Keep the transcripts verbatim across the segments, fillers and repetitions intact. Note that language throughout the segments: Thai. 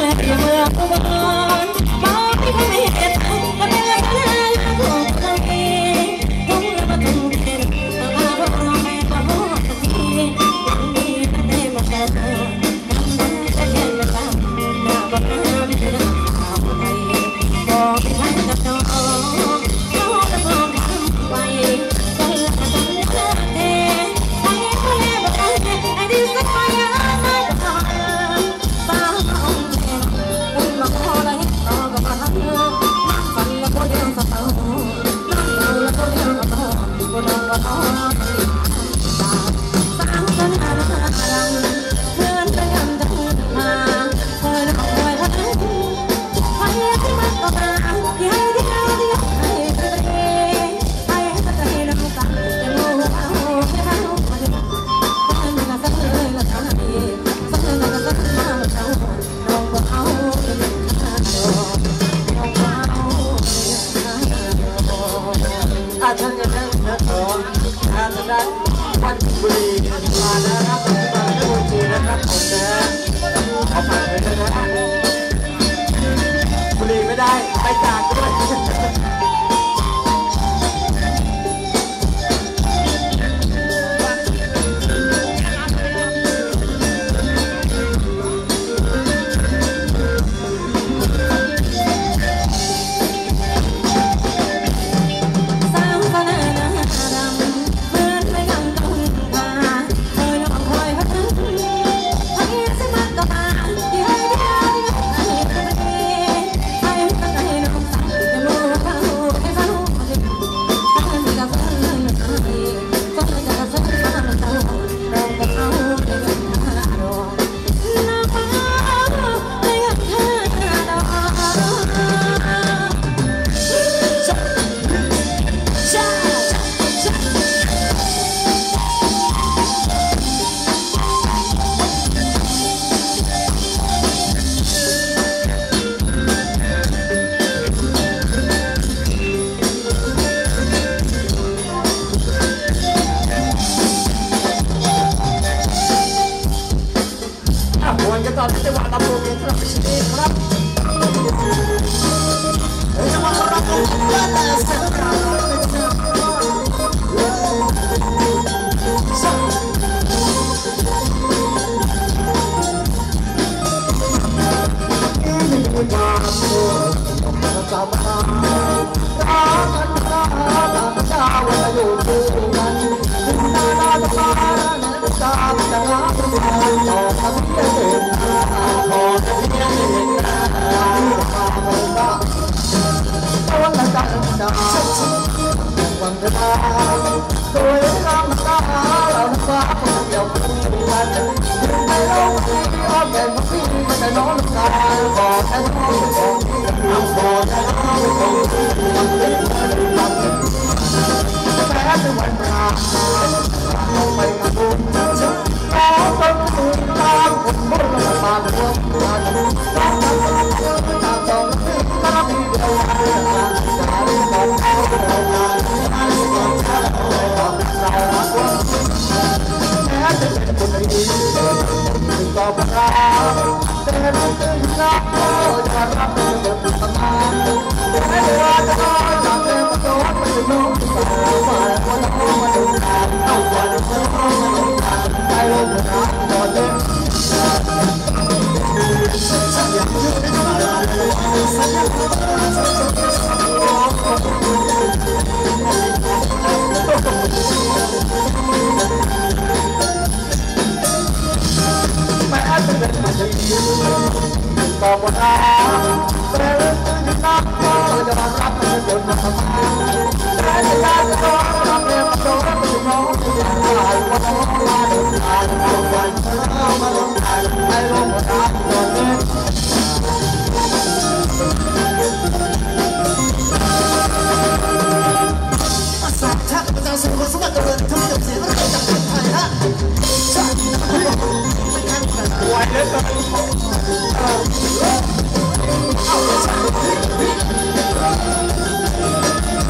Hãy subscribe cho kênh Ghiền Mì Gõ để không bỏ lỡ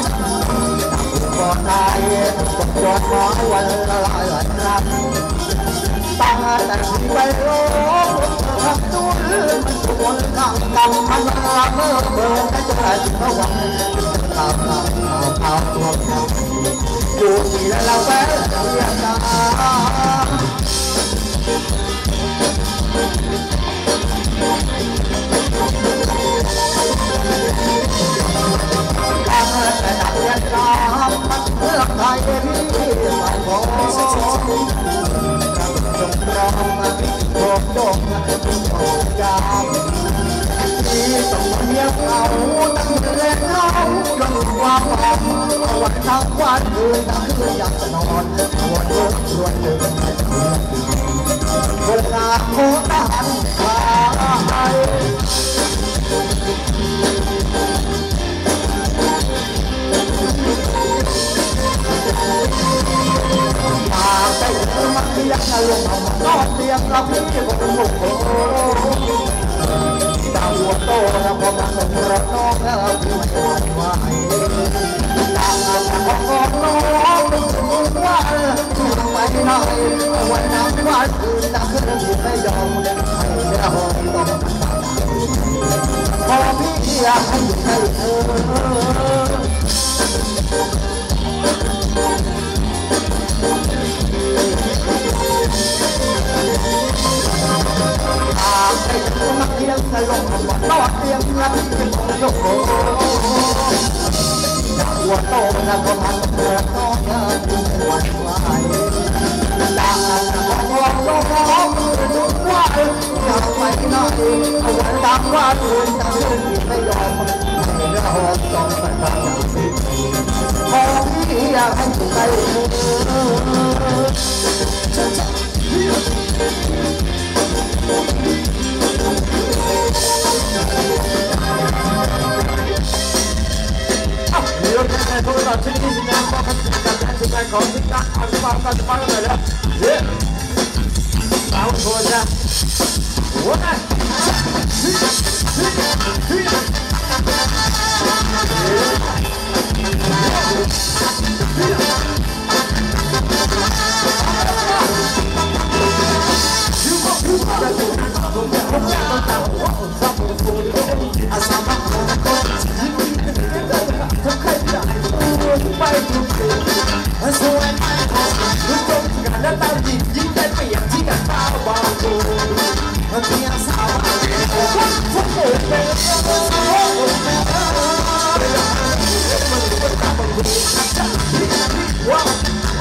ก่อนได้ก่อนมาวันละหลายหลายครั้งตาแต่ที่ไปโลกทำตัวมันชวนข้างกำมันละเมื่อเมื่อไม่จะได้เมื่อวันทำทำทำทำตัวเราอยู่ที่เราแวะเรียนกันแต่ดับเรียนรามมันเลือกใครที่ไม่พอจงรองโดดงโดดยามที่ต้องเลี้ยงเขาตั้งเล่นน้องจนความหอมวันทั้งวันคืนทั้งคืนอยากจะนอนวนลุกรวนลืมเวลาโคตรหันไปได้เธอมาเตียงนลงเอามานอนเตียงเราพี่คนหนุ่มโอ้ดาวหัวโตแล้วก็มาส่งรักน้องแล้วพี่ไม่หวั่นไหวดาวหัวโตน้องเป็นคนว่าที่ทำไมหน่อยวันนั้นวันคืนนั้นคืนที่ไม่ยอมให้ได้หอยต้องพอพี่อยากให้อยู่ให้เธอให้เธอมาเพียงสลบวันนอดเตียงรับเป็นของโยกจากหัวโตแล้วก็มาเปิดน้องเธอที่ไม่หวั่นไหวจากหัวโตน้องมือดูว่าอยากไปหน่อยเอาไว้ดังว่าคืนดังคืนที่ไม่ยอมไม่ได้หอบต้องไปตามสิพอพี่อยากให้อยู่ใกล้เธอเรื่องแค่โทรศัพท์ชิ้นนี้สินะว่าพันธุ์การแทนสิ่งใดของที่ตั้งอันความการจะฟังกันเลยเฮ้ยสาวโทรจ้ะว้าไปทุกสิ่งสวยไม่พอรู้ตรงกันและตามจิตยิ่งได้เปลี่ยนที่กันตาบางตัวเพียงสาววันทุกคนเป็นโอ้โหมันก็ตามบางตัวจะที่ว้าว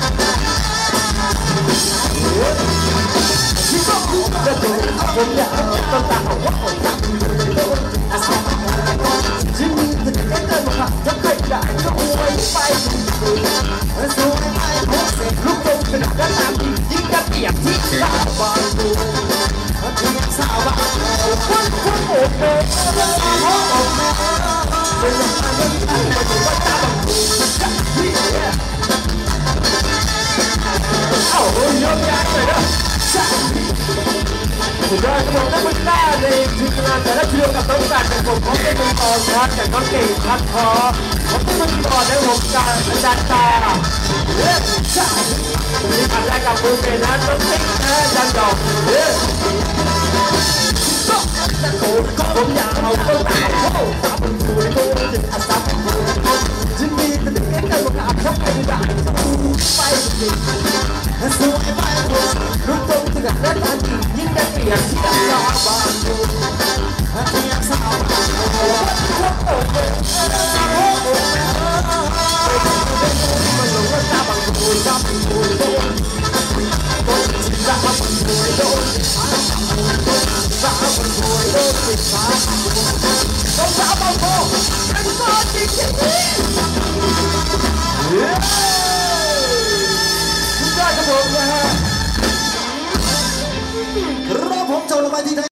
ที่ก็คู่กันเลยผมอยากต้องตามว่าคนรักอาสาที่มีแต่เดินมาจะใครได้ก็อวยไปสวยไม่พอเสร็จลูกตรงขนาดนั้นตามยิ่งกระเปียกที่ตาบางตัวเพียงสาวบ้าคนคนโอบเบย์โอ้โหเป็นยังไงตั้งแต่ว่าตาบางตัวจะที่เอ้าโยนยาเลยนะสุดยอดกระบอกนักวิชาในทีมงานแต่ละเชือกกับต้องการเป็นผมของเป็นตอนครับแต่ก็เก่งคัดคอผมเป็นมือก่อนในวงการอาจารย์ตาเฮ้ยจ้าที่ทำได้กับมือเป็นนะต้องติ๊กนะจันดอกเฮ้ยก็โอ้ก็ผมอยากเอาต้นตาโอ้สามเป็นตัวโตจิตอาสาเป็นตัวจึงมีแต่เด็กเก่งกันมาขับเข้าไปได้ไปจริงสวยไปหมดรู้ตรงที่กันและตายิ่งได้เปลี่ยนที่กันยอดบางตัวเพียงสาวโอ้โหโอ้โหมันหลงว่าตาบางตัวตาเป็นตัวโตโตจิตตาบางตัวโตตาบางตัวโตจิตตาต้องตาบางตัวเป็นตัวจริงจริงเฮ้ยคุณได้กระโดดนะฮะครับผมจบลงไปที่